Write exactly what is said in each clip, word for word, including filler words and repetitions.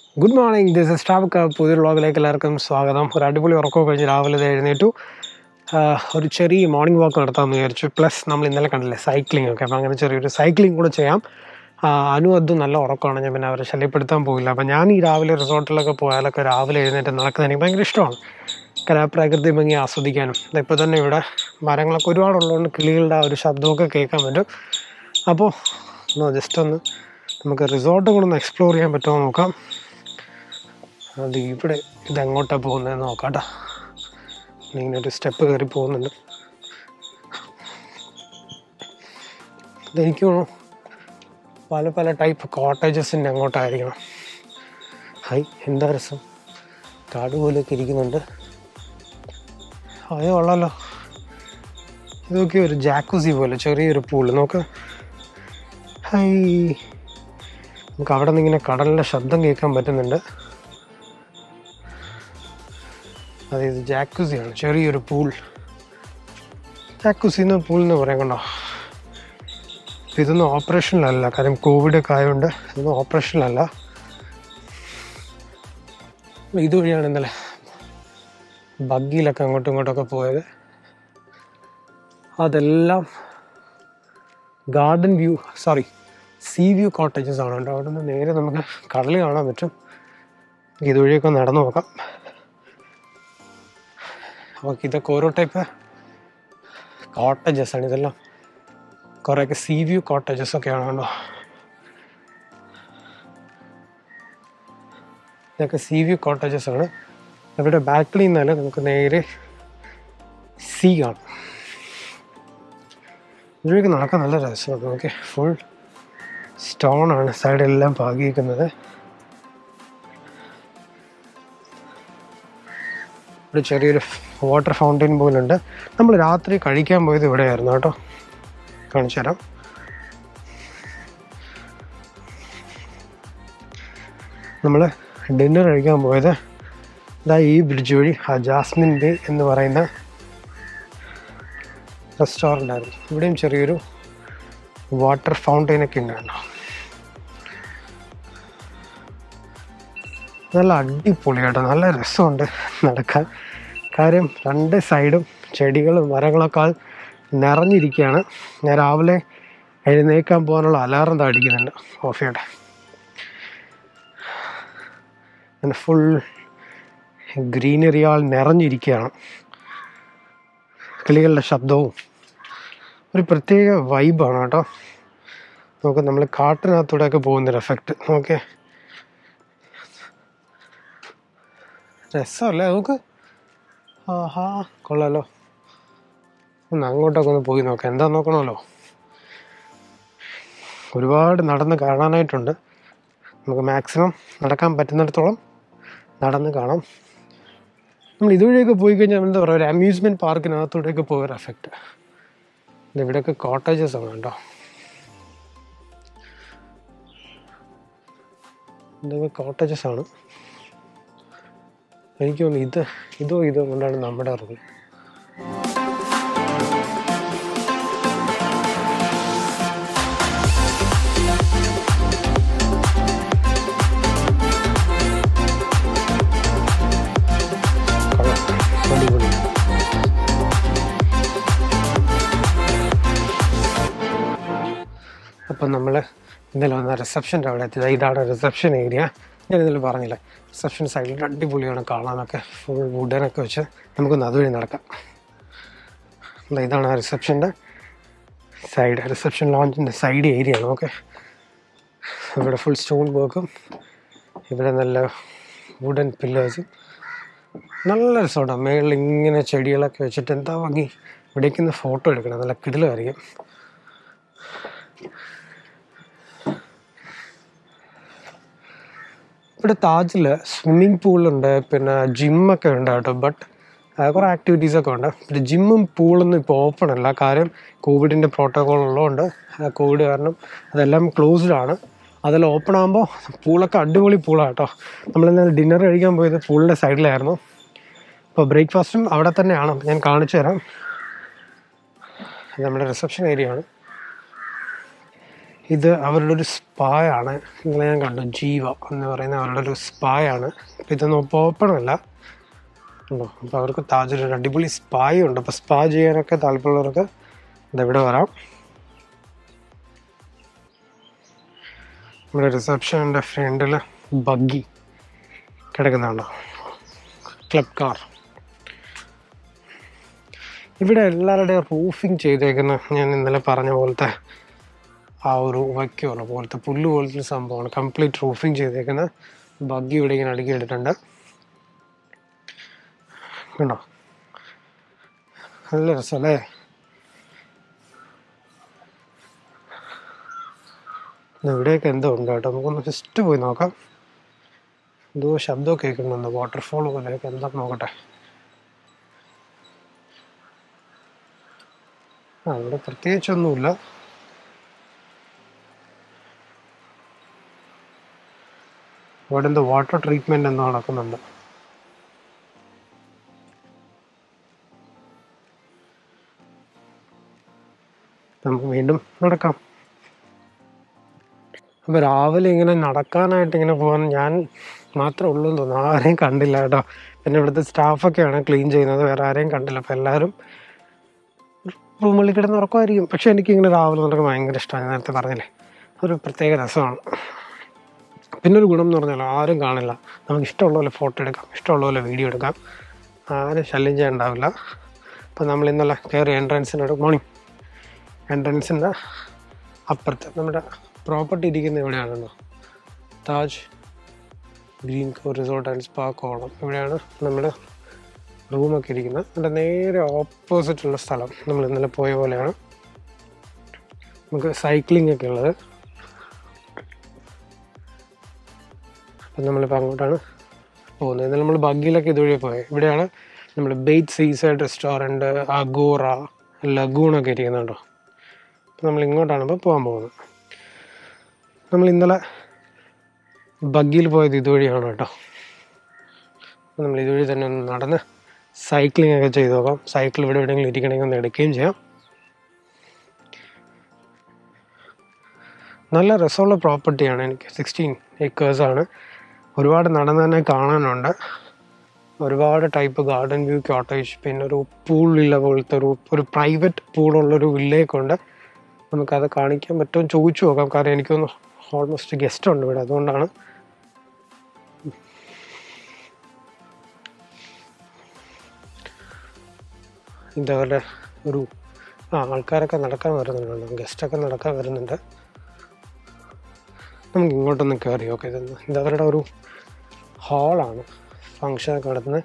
Good morning, this is Travka. പുതിയ വ്ളോഗിലേക്ക് എല്ലാവർക്കും സ്വാഗതം. ഒരു അടിപൊളി ഉറക്കമൊക്കെ കഴിഞ്ഞ് രാവിലെ എഴുന്നേറ്റു. ഒരു ചെറിയ മോർണിംഗ് വാക്ക് നടത്താമെന്ന് വിചാരിച്ചു. പ്ലസ് നമ്മൾ ഇന്നലെ കണ്ടില്ലേ സൈക്ലിംഗ് ഒക്കെ, അപ്പോൾ അങ്ങനെ ചെറിയൊരു സൈക്ലിംഗ് കൂടെ ചെയ്യാം. അനു അതും നല്ല ഉറക്കമാണ്, ഞാൻ പിന്നെ അവരെ ശല്യപ്പെടുത്താൻ പോയില്ല. അപ്പോൾ ഞാൻ ഈ രാവിലെ റിസോർട്ടിലൊക്കെ പോയാലൊക്കെ രാവിലെ എഴുന്നേറ്റ് നടക്കുന്നത് എനിക്ക് ഭയങ്കര ഇഷ്ടമാണ്. കലാപ്രകൃതി ഭംഗി ആസ്വദിക്കാനും. ഇപ്പോൾ തന്നെ ഇവിടെ മരങ്ങളൊക്കെ ഒരുപാടുള്ളതുകൊണ്ട് കിളികളുടെ ആ ഒരു ശബ്ദമൊക്കെ കേൾക്കാൻ പറ്റും. അപ്പോൾ ജസ്റ്റ് ഒന്ന് നമുക്ക് റിസോർട്ട് കൂടെ ഒന്ന് എക്സ്പ്ലോർ ചെയ്യാൻ പറ്റുമോ നോക്കാം. അത് ഇവിടെ ഇതെങ്ങോട്ടാണ് പോകുന്നതെന്ന് നോക്കാം കേട്ടോ. ഇങ്ങനെ ഒരു സ്റ്റെപ്പ് കയറി പോകുന്നുണ്ട്. ഇതെനിക്ക് തോന്നുന്നു പല പല ടൈപ്പ് കോട്ടേജസിൻ്റെ അങ്ങോട്ടായിരിക്കണം. ഹൈ, എന്താ രസം, കാട് പോലെയൊക്കെ ഇരിക്കുന്നുണ്ട്. അതേ ഉള്ളല്ലോ. ഇതൊക്കെ ഒരു ജാക്കുസി പോലെ ചെറിയൊരു പൂള് നോക്ക്. ഹൈ, നമുക്ക് അവിടെ നിന്ന് ഇങ്ങനെ കടലിൻ്റെ ശബ്ദം കേൾക്കാൻ പറ്റുന്നുണ്ട്. അതായത് ജാക്കുസിയാണ്, ചെറിയൊരു പൂൾ. ജാക്കുസി എന്ന് പൂൾ എന്ന് പറയാൻ കണ്ടോ. ഇതൊന്നും ഓപ്പറേഷനിലല്ല, കാര്യം കോവിഡൊക്കെ ആയതുകൊണ്ട് ഇതൊന്നും ഓപ്പറേഷനിലല്ല. ഇതുവഴിയാണ് ഇന്നലെ ബഗ്ഗിയിലൊക്കെ അങ്ങോട്ടും ഇങ്ങോട്ടൊക്കെ പോയത്. അതെല്ലാം garden view sorry sea view cottages ആണ് കേട്ടോ. അവിടെ നിന്ന് നേരെ നമുക്ക് കടൽ കാണാൻ പറ്റും. ഇതുവഴിയൊക്കെ നടന്നു നോക്കാം. ഓക്കെ, ഇതൊക്കെ ഓരോ ടൈപ്പ് കോട്ടേജസ് ആണ്. ഇതെല്ലാം കുറേയൊക്കെ സീ വ്യൂ കോട്ടേജസ് ഒക്കെയാണ് കേട്ടോ. ഇതൊക്കെ സീ വ്യൂ കോട്ടേജസ് ആണ്. ഇവിടെ ബാൽക്കണിയിൽ നിന്നാൽ നമുക്ക് നേരെ സീ കാണാം. ഇതിലേക്ക് നടക്കാൻ നല്ല രസമാണ്. ഓക്കെ, ഫുൾ സ്റ്റോൺ ആണ് സൈഡെല്ലാം പാകിയിരിക്കുന്നത്. ഇവിടെ ചെറിയൊരു വാട്ടർ ഫൗണ്ടൈൻ പോലുണ്ട്. നമ്മൾ രാത്രി കഴിക്കാൻ പോയത് ഇവിടെയായിരുന്നു കേട്ടോ, കാണിച്ചു തരാം. നമ്മൾ ഡിന്നർ കഴിക്കാൻ പോയത് ഇതാ ഈ ബ്രിഡ്ജ് വഴി ആ ജാസ്മിൻ ബേ എന്ന് പറയുന്ന റെസ്റ്റോറൻ്റ് ആയിരുന്നു. ഇവിടെയും ചെറിയൊരു വാട്ടർ ഫൗണ്ടൈനൊക്കെ ഉണ്ടായിരുന്നു. നല്ല അടിപൊളിയാട്ടോ, നല്ല രസമുണ്ട് നടക്കാൻ. കാര്യം രണ്ട് സൈഡും ചെടികളും മരങ്ങളൊക്കെ നിറഞ്ഞിരിക്കുകയാണ്. ഞാൻ രാവിലെ എഴുന്നേക്കാൻ പോകാനുള്ള അലാറം താടിക്കുന്നുണ്ട് ഓഫിയുടെ. അങ്ങനെ ഫുൾ ഗ്രീനറിയാൽ നിറഞ്ഞിരിക്കുകയാണ്. കിളികളുടെ ശബ്ദവും ഒരു പ്രത്യേക വൈബാണ് കേട്ടോ. നമുക്ക് നമ്മൾ കാട്ടിനകത്തൂടെയൊക്കെ പോകുന്നൊരു എഫക്റ്റ്. ഓക്കെ, രസമല്ലേ നമുക്ക്. ആഹാ, കൊള്ളാലോ. ഒന്ന് അങ്ങോട്ടൊക്കെ ഒന്ന് പോയി നോക്കാം. എന്താ നോക്കണമല്ലോ, ഒരുപാട് നടന്ന് കാണാനായിട്ടുണ്ട്. നമുക്ക് മാക്സിമം നടക്കാൻ പറ്റുന്നിടത്തോളം നടന്ന് കാണാം. നമ്മൾ ഇതുവഴിയൊക്കെ പോയി കഴിഞ്ഞാൽ എന്താ പറയുക, ഒരു അമ്യൂസ്മെൻറ്റ് പാർക്കിനകത്തൂടെയൊക്കെ പോയൊരു എഫക്റ്റ്. ഇവിടെയൊക്കെ കോട്ടേജസ് ആണ് കേട്ടോ. ഇതൊക്കെ കോട്ടേജസ് ആണ്. എനിക്ക് തോന്നുന്നു ഇത് ഇതോ ഇതോ കൊണ്ടാണ് നമ്മുടെ റൂം. അടിപൊളി. അപ്പം നമ്മൾ ഇന്നലെ വന്ന റിസപ്ഷൻ്റെ അവിടെ എത്തിയത്. ഇതാണ് റിസപ്ഷൻ ഏരിയ. ഞാൻ ഇന്നലെ പറഞ്ഞില്ലേ, റിസപ്ഷൻ സൈഡിൽ അടിപൊളിയാണ് കാണാനൊക്കെ. ഫുൾ വുഡനൊക്കെ വെച്ച് നമുക്കൊന്ന് അതുവഴി നടക്കാം. ഇതാണ് ആ റിസപ്ഷൻ്റെ സൈഡ്, റിസപ്ഷൻ ലോഞ്ചിൻ്റെ സൈഡ് ഏരിയ ആണ്. ഓക്കെ, ഇവിടെ ഫുൾ സ്റ്റോൺ വർക്കും, ഇവിടെ നല്ല വുഡൻ പില്ലേഴ്സും. നല്ല രസമാണ്. മേളിൽ ഇങ്ങനെ ചെടികളൊക്കെ വെച്ചിട്ട് എന്താ ഭംഗി. ഇവിടേക്ക് ഇന്ന് ഫോട്ടോ എടുക്കണം, നല്ല കിടിലമായിരിക്കും. ഇവിടെ താജിൽ സ്വിമ്മിങ് പൂളുണ്ട്, പിന്നെ ജിമ്മൊക്കെ ഉണ്ട് കേട്ടോ. ബട്ട് കുറേ ആക്ടിവിറ്റീസൊക്കെ ഉണ്ട്. പിന്നെ ജിമ്മും പൂളൊന്നും ഇപ്പോൾ ഓപ്പൺ അല്ല, കാര്യം കോവിഡിൻ്റെ പ്രോട്ടോകോൾ ഉള്ളതുകൊണ്ട്. കോവിഡ് കാരണം അതെല്ലാം ക്ലോസ്ഡ് ആണ്. അതെല്ലാം ഓപ്പൺ ആകുമ്പോൾ പൂളൊക്കെ അടിപൊളി പൂളാണ് കേട്ടോ. നമ്മളിന്ന് ഡിന്നർ കഴിക്കാൻ പോയത് പൂളിൻ്റെ സൈഡിലായിരുന്നു. അപ്പോൾ ബ്രേക്ക്ഫാസ്റ്റും അവിടെ തന്നെയാണ്. ഞാൻ കാണിച്ചു തരാം. നമ്മുടെ റിസപ്ഷൻ ഏരിയ ആണ്. ഇത് അവരുടെ ഒരു സ്പായാണ്. ഇന്നലെ ഞാൻ കണ്ടു, ജീവ എന്ന് പറയുന്ന അവരുടെ ഒരു സ്പായാണ്. അപ്പോൾ ഇതൊന്നും ഇപ്പോൾ ഓപ്പൺ അല്ല ഉണ്ടോ. അപ്പോൾ അവർക്ക് താജ് ഒരു അടിപൊളി സ്പായും ഉണ്ട്. അപ്പോൾ സ്പാ ചെയ്യാനൊക്കെ താല്പര്യമുള്ളവർക്ക് ഇതെവിടെ വരാം. നമ്മുടെ റിസപ്ഷൻ്റെ ഫ്രണ്ടിൽ ബഗ്ഗി കിടക്കുന്നുണ്ടോ, ക്ലബ് കാർ. ഇവിടെ എല്ലാവരുടെയും റൂഫിങ് ചെയ്തേക്കുന്ന ഞാൻ ഇന്നലെ പറഞ്ഞ പോലത്തെ ആ ഒരു വയ്ക്കുള്ള പോലത്തെ പുല്ല് പോലത്തെ സംഭവമാണ്. കംപ്ലീറ്റ് റൂഫിങ് ചെയ്തേക്കുന്ന ബഗ്ഗി ഇവിടെ ഇങ്ങനെ അടുക്കി ഇട്ടിട്ടുണ്ട്. കണ്ടോ, നല്ല രസമല്ലേ. ഇവിടെയൊക്കെ എന്തോ ഉണ്ട് കേട്ടോ, നമുക്കൊന്ന് ജസ്റ്റ് പോയി നോക്കാം. എന്തോ ശബ്ദമൊക്കെ കേൾക്കുന്നുണ്ട്, വാട്ടർഫോൾ പോലെയൊക്കെ. എന്താ നോക്കട്ടെ. ആ ഇവിടെ പ്രത്യേകിച്ചൊന്നുമില്ല. ഇവിടെ എന്തോ വാട്ടർ ട്രീറ്റ്മെൻറ്റ് എന്തോ നടക്കുന്നുണ്ട്. നമുക്ക് വീണ്ടും നടക്കാം. അപ്പോൾ രാവിലെ ഇങ്ങനെ നടക്കാനായിട്ട് ഇങ്ങനെ പോകാൻ ഞാൻ മാത്രമേ ഉള്ളൂ എന്ന് തോന്നുന്നു. ആരെയും കണ്ടില്ല കേട്ടോ. പിന്നെ ഇവിടുത്തെ സ്റ്റാഫൊക്കെയാണ് ക്ലീൻ ചെയ്യുന്നത്, വേറെ ആരെയും കണ്ടില്ല. അപ്പോൾ എല്ലാവരും റൂമുകളിൽ കിടന്ന് ഉറക്കമായിരിക്കും. പക്ഷേ എനിക്കിങ്ങനെ രാവിലെ നടക്കാൻ ഭയങ്കര ഇഷ്ടമാണ്. നേരത്തെ പറഞ്ഞില്ലേ, ഒരു പ്രത്യേക രസമാണ്. പിന്നെ ഒരു ഗുണം എന്ന് പറഞ്ഞാൽ ആരും കാണില്ല, നമുക്ക് ഇഷ്ടമുള്ള പോലെ ഫോട്ടോ എടുക്കാം, ഇഷ്ടമുള്ള പോലെ വീഡിയോ എടുക്കാം, ആരും ശല്യം ചെയ്യാൻ ഉണ്ടാവില്ല. അപ്പോൾ നമ്മൾ ഇന്നലെ കയറി എൻട്രൻസിൻ്റെ ഒരു മോർണിംഗ് എൻട്രൻസിൻ്റെ അപ്പുറത്ത് നമ്മുടെ പ്രോപ്പർട്ടി ഇരിക്കുന്ന എവിടെയാണല്ലോ, Taj green co resort and spa കോളം. ഇവിടെയാണ് നമ്മുടെ റൂമൊക്കെ ഇരിക്കുന്നത്. അതിൻ്റെ നേരെ ഓപ്പോസിറ്റുള്ള സ്ഥലം നമ്മൾ ഇന്നലെ പോയ പോലെയാണ്. നമുക്ക് സൈക്ലിംഗ് ഒക്കെ ഉള്ളത്. അപ്പം നമ്മളിപ്പോൾ അങ്ങോട്ടാണ് പോകുന്നത്. ഇന്നലെ നമ്മൾ ബഗ്ഗിലൊക്കെ ഇതുവഴി പോയത്. ഇവിടെയാണ് നമ്മൾ ബെയ്റ്റ് സീസൈഡ് റെസ്റ്റോറൻറ്റ്, അഗോറ, ലഗൂണൊക്കെ ഇരിക്കുന്നുണ്ടോ. അപ്പം നമ്മൾ ഇങ്ങോട്ടാണ് ഇപ്പോൾ പോകാൻ പോകുന്നത്. നമ്മൾ ഇന്നലെ ബഗ്ഗിയിൽ പോയത് ഇതുവഴിയാണ് കേട്ടോ. നമ്മൾ ഇതുവഴി തന്നെ ഒന്ന് നടന്ന് സൈക്ലിംഗ് ഒക്കെ ചെയ്ത് നോക്കാം. സൈക്കിൾ ഇവിടെ എവിടെയെങ്കിലും ഇരിക്കണമെങ്കിൽ ഒന്ന് എടുക്കുകയും ചെയ്യാം. നല്ല രസമുള്ള പ്രോപ്പർട്ടിയാണ്. എനിക്ക് സിക്സ്റ്റീൻ ഏക്കേഴ്സാണ്. ഒരുപാട് നടന്ന് തന്നെ കാണാനുണ്ട്. ഒരുപാട് ടൈപ്പ് ഗാർഡൻ വ്യൂ കോട്ടേജ്, പിന്നെ ഒരു പൂളില്ല പോലത്തെ ഒരു ഒരു പ്രൈവറ്റ് പൂളുള്ളൊരു വില്ലേക്ക് ഉണ്ട്. നമുക്കത് കാണിക്കാൻ പറ്റുമെന്ന് ചോദിച്ചു നോക്കാം. കാരണം എനിക്കൊന്ന് ഓൾമോസ്റ്റ് ഗസ്റ്റ് ഉണ്ട് ഇവിടെ, അതുകൊണ്ടാണ്. ഇതവരുടെ ഒരു ആ ആൾക്കാരൊക്കെ നടക്കാൻ വരുന്നുണ്ട്, ഗസ്റ്റൊക്കെ നടക്കാൻ വരുന്നുണ്ട്. നമുക്ക് ഇങ്ങോട്ടൊന്ന് കയറി നോക്കാം. ഇതൊന്ന് ഇതവരുടെ ഒരു ഹാളാണ്, ഫങ്ഷനൊക്കെ നടത്തുന്നത്.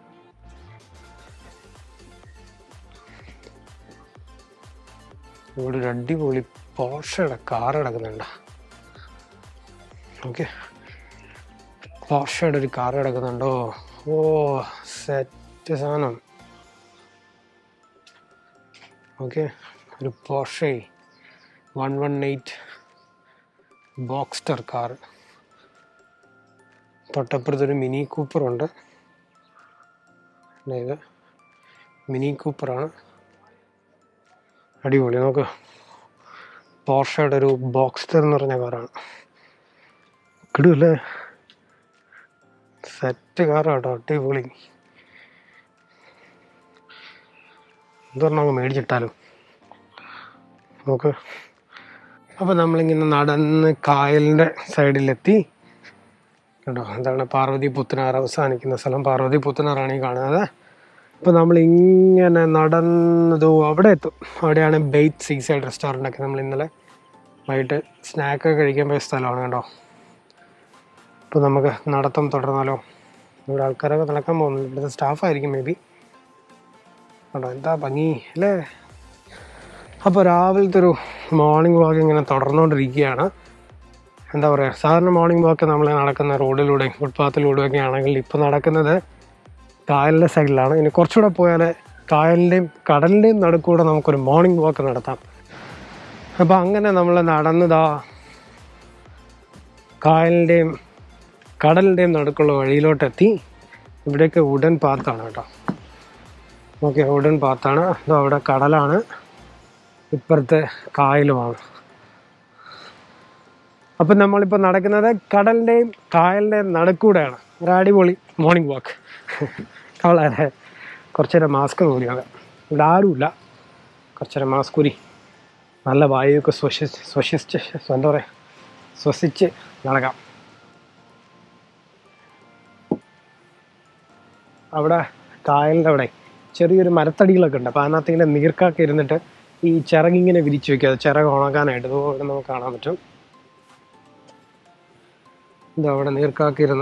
ഇവിടെ ഒരു അടിപൊളി പോർഷയുടെ കാർ കിടക്കുന്നുണ്ട്. ഓക്കെ, പോർഷയുടെ ഒരു കാർ കിടക്കുന്നുണ്ടോ. ഓ സെറ്റ് സാധനം. ഓക്കെ, ഒരു Porsche one one eight Boxster car. തൊട്ടപ്പുറത്തൊരു മിനി കൂപ്പറുണ്ട്. ഇത് മിനി കൂപ്പറാണ്, അടിപൊളി. നോക്ക്, പോർഷയുടെ ഒരു ബോക്സ്റ്റർ എന്ന് പറഞ്ഞ കാറാണ്. കിടുമല്ലേ, സെറ്റ് കാറാട്ടോ, അടിപൊളി. എന്തുപറഞ്ഞാൽ അങ്ങ് മേടിച്ചിട്ടാലും നോക്ക്. അപ്പോൾ നമ്മളിങ്ങനെ നടന്ന് കായലിൻ്റെ സൈഡിലെത്തി കേട്ടോ. എന്താണ് പാർവതി പുത്തനാർ അവസാനിക്കുന്ന സ്ഥലം. പാർവതി പുത്തനാറാണ് ഈ കാണുന്നത്. അപ്പോൾ നമ്മളിങ്ങനെ നടന്നതോ അവിടെ എത്തും. അവിടെയാണ് ബെയ്റ്റ് സീസൈഡ് റെസ്റ്റോറൻ്റൊക്കെ. നമ്മൾ ഇന്നലെ വൈകിട്ട് സ്നാക്കൊക്കെ കഴിക്കാൻ പോയ സ്ഥലമാണ് കേട്ടോ. അപ്പോൾ നമുക്ക് നടത്തം തുടർന്നാലോ. ഇവിടെ ആൾക്കാരൊക്കെ നടക്കാൻ പോകുന്നുണ്ട്. ഇവിടുത്തെ സ്റ്റാഫായിരിക്കും മേ ബി കേട്ടോ. എന്താ ഭംഗി അല്ലേ. അപ്പോൾ രാവിലത്തെ ഒരു മോർണിംഗ് വാക്ക് ഇങ്ങനെ തുടർന്നുകൊണ്ടിരിക്കുകയാണ്. എന്താ പറയുക, സാധാരണ മോർണിംഗ് വാക്ക് നമ്മൾ നടക്കുന്ന റോഡിലൂടെയും ഫുട്പാത്തിലൂടെയൊക്കെ ആണെങ്കിൽ ഇപ്പോൾ നടക്കുന്നത് കായലിൻ്റെ സൈഡിലാണ്. ഇനി കുറച്ചുകൂടെ പോയാൽ കായലിൻ്റെയും കടലിൻ്റെയും നടുക്കൂടെ നമുക്കൊരു മോർണിംഗ് വാക്ക് നടത്താം. അപ്പോൾ അങ്ങനെ നമ്മൾ നടന്നതാ കായലിൻ്റെയും കടലിൻ്റെയും നടുക്കുള്ള വഴിയിലോട്ടെത്തി. ഇവിടെയൊക്കെ വുഡൻ പാത്താണ് കേട്ടോ. ഓക്കെ, വുഡൻ പാത്താണ്. അതോ അവിടെ കടലാണ്, ഇപ്പുറത്തെ കായലുമാണ്. അപ്പം നമ്മളിപ്പോൾ നടക്കുന്നത് കടലിൻ്റെയും കായലിൻ്റെയും നടുക്കൂടെയാണ്. ഒരു അടിപൊളി മോർണിംഗ് വാക്ക്. വളരെ കുറച്ച് നേരം മാസ്ക് കൂടിയാണ്, ഇവിടെ ആരുമില്ല. കുറച്ച് നേരം മാസ്ക് കൂടി നല്ല വായുവൊക്കെ ശ്വസിച്ച് ശ്വസിച്ച് എന്താ പറയുക ശ്വസിച്ച് നടക്കാം. അവിടെ കായലിൻ്റെ അവിടെ ചെറിയൊരു മരത്തടികളൊക്കെ ഉണ്ട്. അപ്പോൾ അതിനകത്ത് ഇങ്ങനെ നീർക്കാക്കി ഇരുന്നിട്ട് ഈ ചിറകിങ്ങനെ വിരിച്ച് വയ്ക്കുക, അത് ചിറക് ഉണക്കാനായിട്ട്. ഇതുപോലെ നമുക്ക് കാണാൻ പറ്റും. ഇതാ അവിടെ നീർക്കാക്കിയിരുന്ന്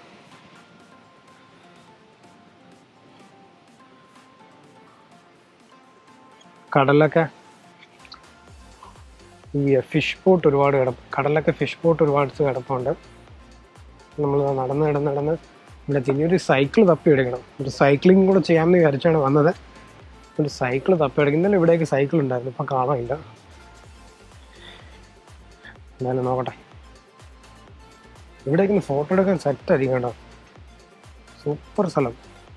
കടലൊക്കെ ഈ ഫിഷ് ബോട്ട് ഒരുപാട് കിടപ്പ് കടലൊക്കെ ഫിഷ് ബോട്ട് ഒരുപാട് കിടപ്പുണ്ട്. നമ്മൾ നടന്ന് നടന്ന് നടന്ന് ഇവിടെ തിരിഞ്ഞൊരു സൈക്കിൾ തപ്പി എടുക്കണം. ഒരു സൈക്ലിംഗ് കൂടെ ചെയ്യാമെന്ന് വിചാരിച്ചാണ് വന്നത്. ഒരു സൈക്കിൾ തപ്പി എടുക്കും. ഇന്നലെ ഇവിടേക്ക് സൈക്കിൾ ഉണ്ടായിരുന്നു, ഇപ്പം കാണാനില്ല. എന്തായാലും നോക്കട്ടെ. ഇവിടേക്ക് ഫോട്ടോ എടുക്കാൻ സെറ്റ് ആയിരിക്കും കേട്ടോ, സൂപ്പർ സ്ഥലം.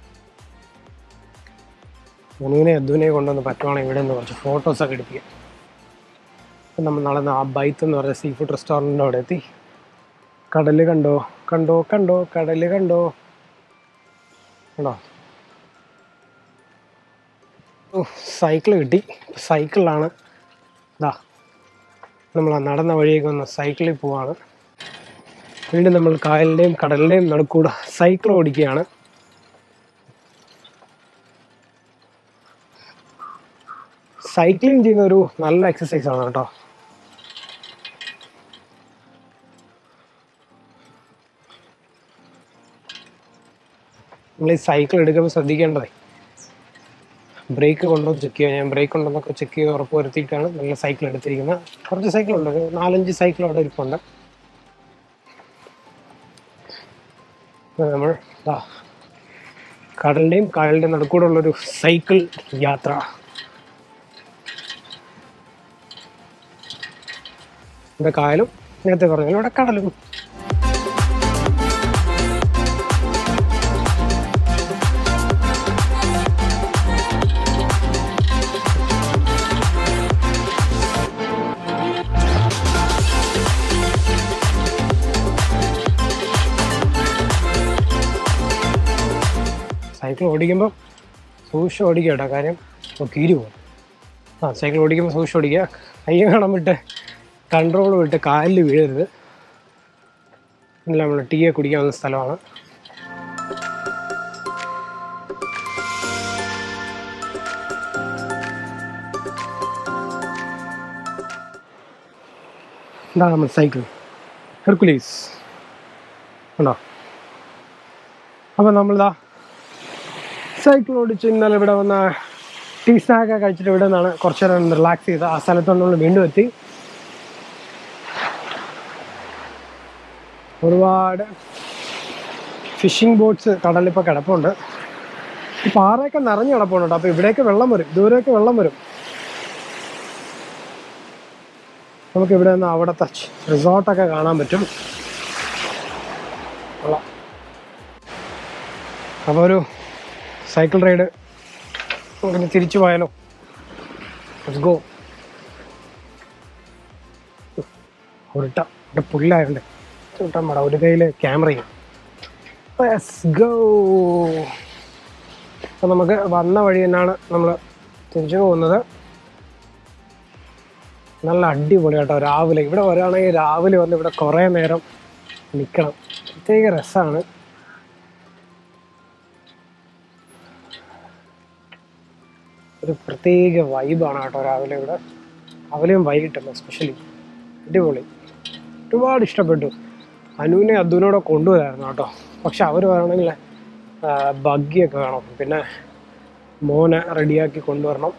ഞാനിങ്ങനെ അദ്വിനെ കൊണ്ടുവന്ന് പറ്റുവാണെങ്കിൽ ഇവിടെ നിന്ന് കുറച്ച് ഫോട്ടോസൊക്കെ എടുപ്പിക്കാം. അപ്പം നമ്മൾ നടന്ന് ആ ബൈത്ത് എന്ന് പറഞ്ഞ സീ ഫുഡ് റെസ്റ്റോറൻറ്റിൻ്റെ അവിടെ എത്തി. കടൽ കണ്ടോ കണ്ടോ കണ്ടോ കടൽ കണ്ടോ കണ്ടോ. ഓ, സൈക്കിൾ കിട്ടി. സൈക്കിളിലാണ് ഇതാ നമ്മൾ ആ നടന്ന വഴിയേക്ക് വന്ന് സൈക്കിളിൽ പോവാണ്. വീണ്ടും നമ്മൾ കായലിൻ്റെയും കടലിൻ്റെയും നടുക്കൂടെ സൈക്കിൾ ഓടിക്കുകയാണ്. സൈക്ലിംഗ് ചെയ്യുന്ന ഒരു നല്ല എക്സസൈസ് ആണ് കേട്ടോ. നമ്മൾ ഈ സൈക്കിൾ എടുക്കുമ്പോൾ ശ്രദ്ധിക്കേണ്ടതേ ബ്രേക്ക് കൊണ്ടോ ചെക്ക് ചെയ്യുക. ഞാൻ ബ്രേക്ക് ഉണ്ടെന്നൊക്കെ ചെക്ക് ചെയ്ത് ഉറപ്പ് വരുത്തിയിട്ടാണ് നല്ല സൈക്കിൾ എടുത്തിരിക്കുന്നത്. കുറച്ച് സൈക്കിളുണ്ട്, ഒരു നാലഞ്ച് സൈക്കിൾ അവിടെ ഇരിപ്പുണ്ട്. നമ്മൾ കടലിൻ്റെയും കായലിൻ്റെയും നടുക്കൂടെ ഉള്ളൊരു സൈക്കിൾ യാത്ര. ഇവിടെ കായലും നേരത്തെ പറഞ്ഞു ഇവിടെ കടലും. സൈക്കിൾ ഓടിക്കുമ്പോൾ സൂക്ഷിച്ച് ഓടിക്കുക കേട്ടോ, കാര്യം കീരി പോകും. ആ സൈക്കിൾ ഓടിക്കുമ്പോൾ സൂക്ഷിച്ച് ഓടിക്കുക. കയ്യ കാണാൻ വിട്ട് കൺട്രോൾ വിട്ട് കാലിൽ വീഴരുത്. ഇല്ല, നമ്മൾ ടീയെ കുടിക്കാവുന്ന സ്ഥലമാണ്. എന്താണ് നമ്മൾ സൈക്കിൾ ഹെർക്കുലീസ് ഉണ്ടോ. അപ്പം നമ്മളിതാ സൈക്കിൾ ഓടിച്ച് ഇന്നലെ ഇവിടെ വന്ന ടീ സ്നാക്കൊക്കെ കഴിച്ചിട്ട് ഇവിടെ നിന്നാണ് കുറച്ച് നേരം റിലാക്സ് ചെയ്ത് ആ സ്ഥലത്തോട് നമ്മൾ വീണ്ടും എത്തി. ഒരുപാട് ഫിഷിംഗ് ബോട്ട്സ് കടലിപ്പോൾ കിടപ്പുണ്ട്. ഈ പാറയൊക്കെ നിറഞ്ഞ് കിടപ്പുണ്ട് കേട്ടോ. അപ്പോൾ ഇവിടേക്ക് വെള്ളം വരും, ദൂരേക്ക് വെള്ളം വരും. നമുക്ക് ഇവിടെ നിന്ന് അവിടുത്തെ റിസോർട്ടൊക്കെ കാണാൻ പറ്റും. അപ്പോൾ ഒരു സൈക്കിൾ റൈഡ് നമുക്കിനി തിരിച്ചു പോയാലോ. Let's go. ഒരിട്ട ഇവിടെ പുല്ലായുണ്ട് ചൂട്ടാൻ പാടാ. ഒരു കയ്യിൽ ക്യാമറയും. Let's go. അപ്പം നമുക്ക് വന്ന വഴി തന്നെയാണ് നമ്മൾ തിരിച്ചു പോകുന്നത്. നല്ല അടിപൊളി കേട്ടോ. രാവിലെ ഇവിടെ വരികയാണെങ്കിൽ രാവിലെ വന്ന് ഇവിടെ കുറേ നേരം നിൽക്കണം. പ്രത്യേക രസമാണ്. ഒരു പ്രത്യേക വൈബാണ് കേട്ടോ രാവിലെ ഇവിടെ. രാവിലെയും വൈകിട്ടല്ല എസ്പെഷ്യലി അടിപൊളി. ഒരുപാട് ഇഷ്ടപ്പെട്ടു. അനുവിനെ അദ്വിനോടെ കൊണ്ടുവരായിരുന്നു കേട്ടോ. പക്ഷെ അവർ പറയണമെങ്കിൽ ബഗ്ഗിയൊക്കെ വേണം, പിന്നെ മോനെ റെഡിയാക്കി കൊണ്ടുവരണം.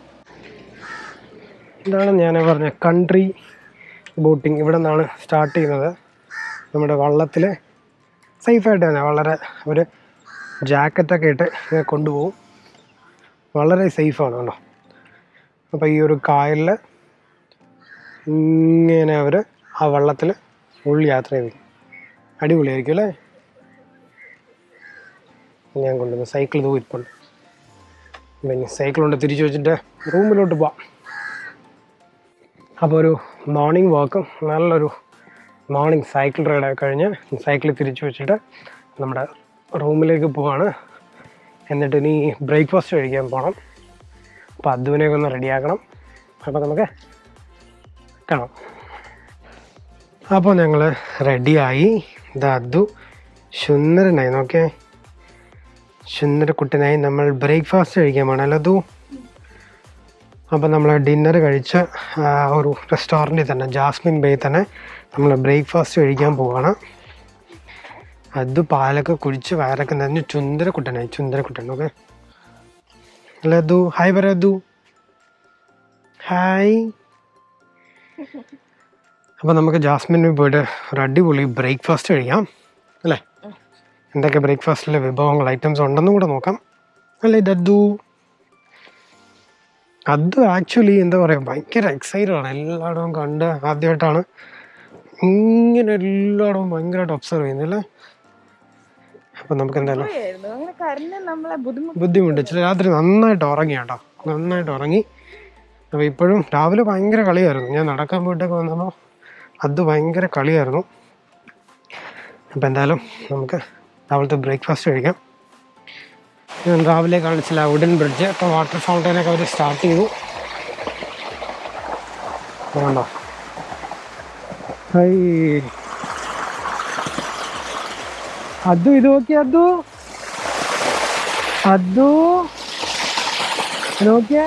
ഇതാണ് ഞാൻ പറഞ്ഞ കൺട്രി ബോട്ടിങ്. ഇവിടെ നിന്നാണ് സ്റ്റാർട്ട് ചെയ്യുന്നത്. നമ്മുടെ വള്ളത്തിൽ സേഫായിട്ട് തന്നെ വളരെ ഒരു ജാക്കറ്റൊക്കെ ഇട്ട് ഇങ്ങനെ കൊണ്ടുപോകും. വളരെ സേഫാണ് കേട്ടോ. അപ്പോൾ ഈ ഒരു കായലിൽ ഇങ്ങനെ അവർ ആ വള്ളത്തിൽ ഫുൾ യാത്ര ചെയ്തു. അടിപൊളിയായിരിക്കും അല്ലേ. ഞാൻ കൊണ്ടുവന്ന് സൈക്കിൾ തൂക്കിട്ടുണ്ട്. പിന്നെ സൈക്കിൾ കൊണ്ട് തിരിച്ചു വെച്ചിട്ട് റൂമിലോട്ട് പോവാം. അപ്പോൾ ഒരു മോർണിംഗ് വാക്കും നല്ലൊരു മോർണിംഗ് സൈക്കിൾ റൈഡൊക്കെ കഴിഞ്ഞ് സൈക്കിൾ തിരിച്ചു വെച്ചിട്ട് നമ്മുടെ റൂമിലേക്ക് പോവാണ്. എന്നിട്ട് ഇനി ബ്രേക്ക്ഫാസ്റ്റ് കഴിക്കാൻ പോകണം. അപ്പോൾ അദ്ദുവിനെയൊക്കെ ഒന്ന് റെഡിയാക്കണം. അപ്പോൾ നമുക്ക് കാണാം. അപ്പോൾ ഞങ്ങൾ റെഡിയായി. ഇത് അദ്ദു സുന്ദരനായി, നോക്കിയേ, സുന്ദരക്കുട്ടനായി. നമ്മൾ ബ്രേക്ക്ഫാസ്റ്റ് കഴിക്കാൻ പോകണമല്ലോ അദ്ദു. അപ്പോൾ നമ്മൾ ഡിന്നർ കഴിച്ച് ഒരു റെസ്റ്റോറൻറ്റിൽ തന്നെ, ജാസ്മിൻ ബേ തന്നെ നമ്മൾ ബ്രേക്ക്ഫാസ്റ്റ് കഴിക്കാൻ പോവാണ്. അത് പാലൊക്കെ കുടിച്ച് വയറൊക്കെ നിറഞ്ഞ് ചുന്ദരക്കുട്ടനായി, ചുന്ദരക്കുട്ടൻ. ഓക്കെ അല്ല അദ്ദു, ഹായ് പറ അദ്ദു, ഹായ്. അപ്പോൾ നമുക്ക് ജാസ്മിനിൽ പോയിട്ട് ഒരു അടിപൊളി ബ്രേക്ക്ഫാസ്റ്റ് കഴിക്കാം അല്ലേ? എന്തൊക്കെ ബ്രേക്ക്ഫാസ്റ്റിലെ വിഭവങ്ങൾ, ഐറ്റംസ് ഉണ്ടെന്നും കൂടെ നോക്കാം അല്ലേ? ഇത് അദ്ദു അദ്ദു ആക്ച്വലി എന്താ പറയുക, ഭയങ്കര എക്സൈറ്റഡ് ആണ്. എല്ലായിടവും കണ്ട് ആദ്യമായിട്ടാണ് ഇങ്ങനെ എല്ലായിടവും ഭയങ്കരമായിട്ട് ഒബ്സർവ് ചെയ്യുന്നില്ലേ? അപ്പം നമുക്ക് എന്തായാലും ബുദ്ധിമുട്ടിച്ചില്ല. രാത്രി നന്നായിട്ട് ഉറങ്ങി കേട്ടോ, നന്നായിട്ട് ഉറങ്ങി. അപ്പോൾ ഇപ്പോഴും രാവിലെ ഭയങ്കര കളിയായിരുന്നു. ഞാൻ നടക്കാൻ പോയിട്ടൊക്കെ വന്നപ്പോൾ അത് ഭയങ്കര കളിയായിരുന്നു. അപ്പോൾ എന്തായാലും നമുക്ക് രാവിലത്തെ ബ്രേക്ക്ഫാസ്റ്റ് കഴിക്കാം. ഞാൻ രാവിലെ കാണിച്ചില്ല വുഡൻ ബ്രിഡ്ജ്. ഇപ്പോൾ വാട്ടർ ഫൗണ്ടൈനൊക്കെ അവർ സ്റ്റാർട്ട് ചെയ്തു. വേണ്ടോ ഹൈ അദ്ദു, ഇത് നോക്കിയ അദ്ദു, അദ്ദു നോക്കിയ.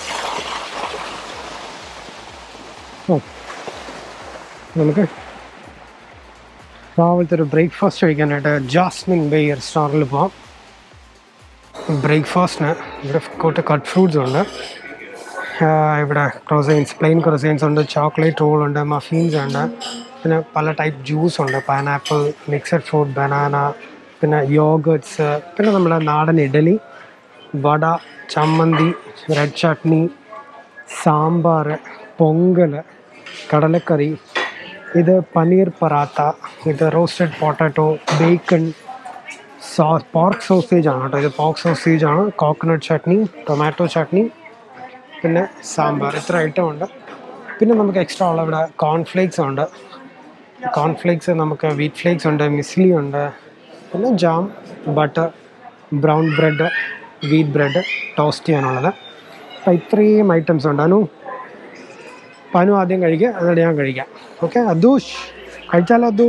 ഓ നമുക്ക് രാവിലത്തെ ഒരു ബ്രേക്ക്ഫാസ്റ്റ് കഴിക്കാനായിട്ട് ജാസ്മിൻ ബേ റെസ്റ്റോറൻറ്റിൽ പോവാം. ബ്രേക്ക്ഫാസ്റ്റിന് ഇവിടെ കുറച്ച് കട്ട് ഫ്രൂട്ട്സ് ഉണ്ട്. ഇവിടെ ക്രോസൈൻസ്, പ്ലെയിൻ ക്രോസൈൻസ് ഉണ്ട്, ചോക്ലേറ്റ് റോൾ ഉണ്ട്, മഫീൻസ് ഉണ്ട്, പിന്നെ പല ടൈപ്പ് ജ്യൂസ് ഉണ്ട്, പൈനാപ്പിൾ, മിക്സഡ് ഫ്രൂട്ട്, ബനാന, പിന്നെ യോഗേർട്സ്, പിന്നെ നമ്മുടെ നാടൻ ഇഡലി, വട, ചമ്മന്തി, റെഡ് ചട്നി, സാമ്പാർ, പൊങ്കൽ, കടലക്കറി, ഇത് പനീർ പറാത്ത, ഇത് roasted potato, bacon, so pork sausage ആണ് കേട്ടോ, ഇത് പോർക്ക് സോസേജ് ആണ്, കോക്കനട്ട് ചട്നി, ടൊമാറ്റോ ചട്നി, പിന്നെ സാമ്പാർ. ഇത്ര ഐറ്റം ഉണ്ട്. പിന്നെ നമുക്ക് എക്സ്ട്രാ ഉള്ള ഇവിടെ കോൺഫ്ലേക്സ് ഉണ്ട്. കോൺഫ്ലേക്സ് നമുക്ക് വീറ്റ് ഫ്ലേക്സ് ഉണ്ട്, മിസ്ലി ഉണ്ട്, പിന്നെ jam, butter, brown bread, wheat bread toast ചെയ്യാനുള്ളത്. അപ്പം ഇത്രയും ഐറ്റംസ് ഉണ്ട്. അനു പനു ആദ്യം കഴിക്കുക, എന്നിട്ട് ഞാൻ കഴിക്കാം. ഓക്കെ അദ്ദൂഷ്, കഴിച്ചാലോ അദ്ദു?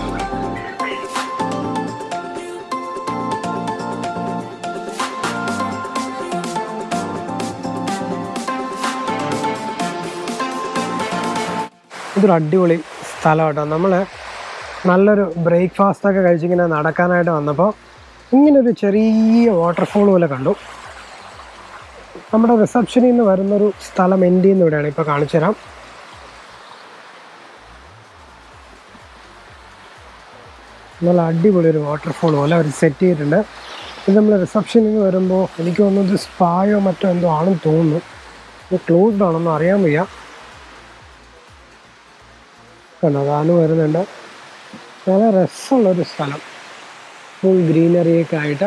ഇതൊരു അടിപൊളി സ്ഥലം കേട്ടോ. നമ്മൾ നല്ലൊരു ബ്രേക്ക്ഫാസ്റ്റൊക്കെ കഴിച്ചിങ്ങനെ നടക്കാനായിട്ട് വന്നപ്പോൾ ഇങ്ങനൊരു ചെറിയ വാട്ടർഫോൾ പോലെ കണ്ടു. നമ്മുടെ റിസപ്ഷനിൽ നിന്ന് വരുന്നൊരു സ്ഥലം എൻ്റെ നിന്ന് ഇവിടെയാണ്, ഇപ്പോൾ കാണിച്ചു തരാം. നല്ല അടിപൊളി ഒരു വാട്ടർഫോൾ പോലെ അവർ സെറ്റ് ചെയ്തിട്ടുണ്ട്. ഇത് നമ്മൾ റിസപ്ഷനിൽ നിന്ന് വരുമ്പോൾ എനിക്ക് തോന്നുന്നത് സ്പായോ മറ്റോ എന്തോ ആണെന്ന് തോന്നുന്നു. ഇത് ക്ലോസ്ഡ് ആണെന്ന് അറിയാൻ വയ്യ. കണ്ടോ, താനും വരുന്നുണ്ട്. നല്ല രസമുള്ളൊരു സ്ഥലം, ഫുൾ ഗ്രീനറിയൊക്കെ ആയിട്ട്.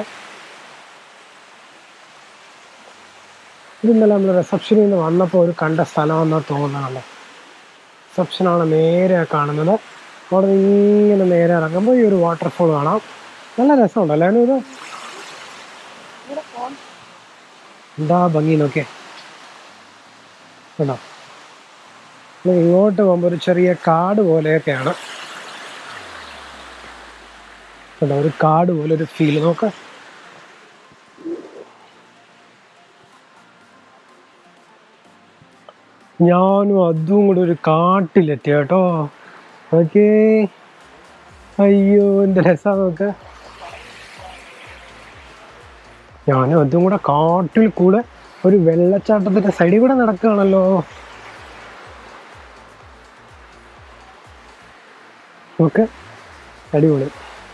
ഇന്നലെ നമ്മൾ റിസപ്ഷനിൽ നിന്ന് വന്നപ്പോൾ ഒരു കണ്ട സ്ഥലമെന്നാണ് തോന്നുന്നുണ്ടല്ലോ. റിസപ്ഷനാണ് നേരെ കാണുന്നത്. അവിടെ ഇങ്ങനെ നേരെ ഇറങ്ങുമ്പോൾ ഈ ഒരു വാട്ടർഫോൾ കാണാം. നല്ല രസമുണ്ടല്ലോ ഇത്. എന്താ ഭംഗി നോക്കിയേ, കണ്ടോ. ഇങ്ങോട്ട് പോകുമ്പോൾ ഒരു ചെറിയ കാട് പോലെയൊക്കെയാണ് കേട്ടോ, ഒരു കാട് പോലെ ഒരു ഫീൽ. നോക്ക, ഞാനും അതും കൂടെ ഒരു കാട്ടിലെത്തി കേട്ടോ. ഓക്കേ, അയ്യോ എന്ത് രസാ നോക്ക. ഞാനും അതും കൂടെ കാട്ടിൽ കൂടെ ഒരു വെള്ളച്ചാട്ടത്തിന്റെ സൈഡിൽ കൂടെ നടക്കുകയാണല്ലോ. ഓക്കെ, അടിപൊളി.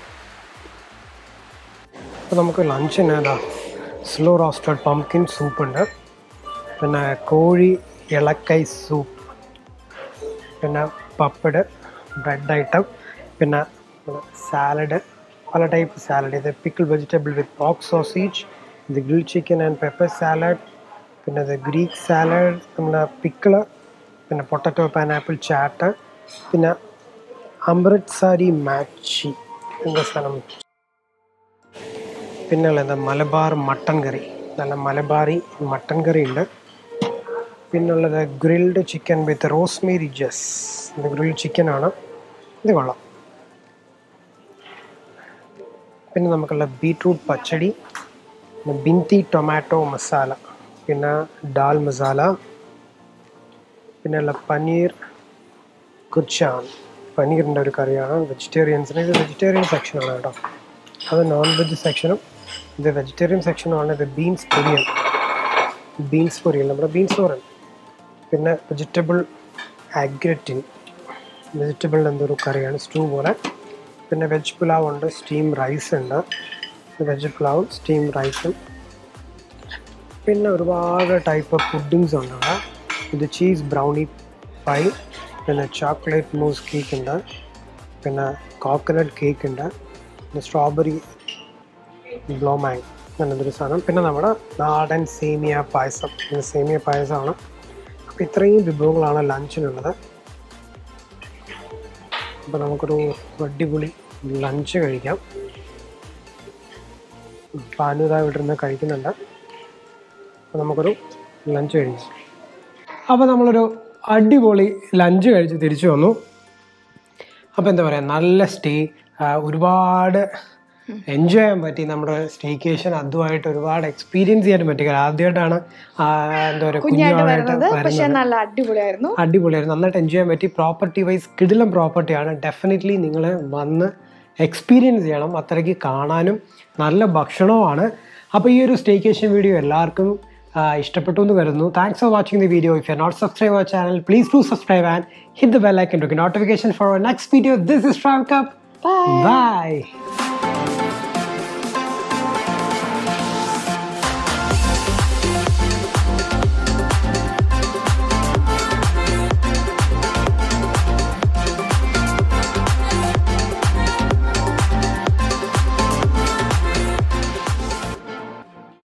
അപ്പോൾ നമുക്ക് ലഞ്ചിന് ഏതാ സ്ലോ റോസ്റ്റഡ് പംകിൻ സൂപ്പ് ഉണ്ട്, പിന്നെ കോഴി ഇളക്കൈ സൂപ്പ്, പിന്നെ പപ്പട്, ബ്രെഡ് ഐറ്റം, പിന്നെ സാലഡ്, പല ടൈപ്പ് സാലഡ്. ഇത് pickle vegetable with pork sausage, ഇത് grill chicken and pepper salad, പിന്നെ ഇത് ഗ്രീക്ക് സാലഡ്, നമ്മുടെ പിക്കിള്, പിന്നെ പൊട്ടറ്റോ പൈനാപ്പിൾ ചാറ്റ്, പിന്നെ അമൃത്സരി മാച്ചി എന്ന സ്ഥലം. പിന്നെയുള്ളത് മലബാർ മട്ടൻ കറി, നല്ല മലബാറി മട്ടൻ കറി ഉണ്ട്. പിന്നുള്ളത് ഗ്രിൽഡ് ചിക്കൻ വിത്ത് റോസ്മേരി ജസ്. ഇത് ഗ്രിൽഡ് ചിക്കനാണ്, ഇത് കൊള്ളാം. പിന്നെ നമുക്കുള്ള ബീട്രൂട്ട് പച്ചടി, ബിന്തി ടൊമാറ്റോ മസാല, പിന്നെ ഡാൽ മസാല, പിന്നെയുള്ള പനീർ കുർച്ചാൻ, പനീറിൻ്റെ ഒരു കറിയാണ്. വെജിറ്റേറിയൻസിന് ഇത് വെജിറ്റേറിയൻ സെക്ഷനാണ് കേട്ടോ, അത് നോൺ വെജ് സെക്ഷനും ഇത് വെജിറ്റേറിയൻ സെക്ഷനുമാണ്. ഇത് ബീൻസ് പൊരിയൽ, ബീൻസ് പൊരിയൽ നമ്മുടെ ബീൻസ് തോരൻ. പിന്നെ വെജിറ്റബിൾ ആഗ്രറ്റിൻ, വെജിറ്റബിളിൻ്റെ എന്തൊരു കറിയാണ്, സ്റ്റൂ പോലെ. പിന്നെ വെജ് പുലാവ് ഉണ്ട്, സ്റ്റീം റൈസ് ഉണ്ട്, വെജ് പുലാവും സ്റ്റീം റൈസും. പിന്നെ ഒരുപാട് ടൈപ്പ് പുഡിങ്സ് ഉണ്ട് അവിടെ. ഇത് ചീസ് ബ്രൗണി പൈ, പിന്നെ ചോക്ലേറ്റ് മൂസ് കേക്ക് ഉണ്ട്, പിന്നെ കോക്കനട്ട് കേക്ക് ഉണ്ട്, പിന്നെ സ്ട്രോബെറി ബ്ലോമാങ് എന്നൊരു സാധനം. പിന്നെ നമ്മുടെ നാടൻ സേമിയ പായസം, പിന്നെ സേമിയ പായസമാണ്. അപ്പോൾ ഇത്രയും വിഭവങ്ങളാണ് ലഞ്ചിനുള്ളത്. അപ്പോൾ നമുക്കൊരു അടിപൊളി ലഞ്ച് കഴിക്കാം. പാനുതാ വിട്ടിരുന്ന് കഴിക്കുന്നുണ്ട്. അപ്പോൾ നമുക്കൊരു ലഞ്ച് കഴിക്കാം. അപ്പോൾ നമ്മളൊരു അടിപൊളി ലഞ്ച് കഴിച്ച് തിരിച്ചു വന്നു. അപ്പോൾ എന്താ പറയുക, നല്ല സ്റ്റേ, ഒരുപാട് എൻജോയ് ചെയ്യാൻ പറ്റി. നമ്മുടെ സ്റ്റേക്കേഷൻ അതുമായിട്ട് ഒരുപാട് എക്സ്പീരിയൻസ് ചെയ്യാൻ പറ്റി. ആദ്യമായിട്ടാണ് എന്താ പറയുക കുഞ്ഞായിട്ട് വരുന്നത്. അടിപൊളിയായിരുന്നു, അടിപൊളിയായിരുന്നു, നന്നായിട്ട് എൻജോയ് ചെയ്യാൻ പറ്റി. പ്രോപ്പർട്ടി വൈസ് കിടിലം പ്രോപ്പർട്ടിയാണ്. ഡെഫിനറ്റ്ലി നിങ്ങൾ വന്ന് എക്സ്പീരിയൻസ് ചെയ്യണം, അത്രയ്ക്ക് കാണാനും നല്ല ഭക്ഷണവുമാണ്. അപ്പോൾ ഈ ഒരു സ്റ്റേക്കേഷൻ വീഡിയോ എല്ലാവർക്കും ഇഷ്ടപ്പെട്ടു എന്ന് കരുതുന്നു. Thanks for watching the video. If you are not subscribe our channel, please do subscribe and hit the bell icon to get notification for our next video. This is travel cup. By.